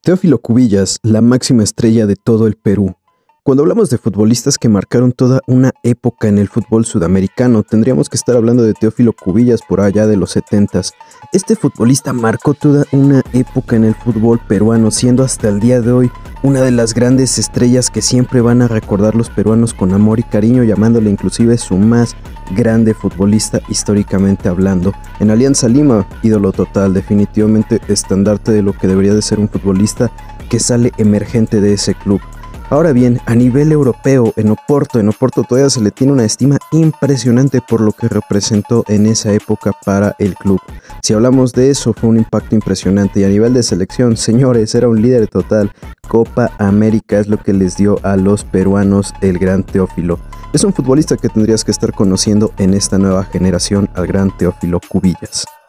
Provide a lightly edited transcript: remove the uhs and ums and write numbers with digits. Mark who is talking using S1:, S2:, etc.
S1: Teófilo Cubillas, la máxima estrella de todo el Perú. Cuando hablamos de futbolistas que marcaron toda una época en el fútbol sudamericano, tendríamos que estar hablando de Teófilo Cubillas por allá de los 70s. Este futbolista marcó toda una época en el fútbol peruano, siendo hasta el día de hoy una de las grandes estrellas que siempre van a recordar los peruanos con amor y cariño, llamándole inclusive su más grande futbolista históricamente hablando. En Alianza Lima, ídolo total, definitivamente estandarte de lo que debería de ser un futbolista que sale emergente de ese club. Ahora bien, a nivel europeo, en Oporto todavía se le tiene una estima impresionante por lo que representó en esa época para el club. Si hablamos de eso, fue un impacto impresionante, y a nivel de selección, señores, era un líder total. Copa América es lo que les dio a los peruanos el gran Teófilo. Es un futbolista que tendrías que estar conociendo en esta nueva generación, al gran Teófilo Cubillas.